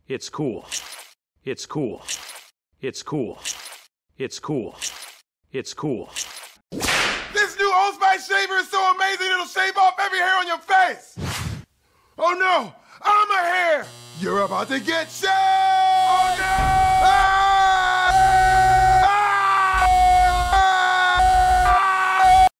It's cool. It's cool. It's cool. It's cool. It's cool. This new Old Spice shaver is so amazing it'll shave off every hair on your face! Oh no! I'm a hair! You're about to get shaved! Oh no!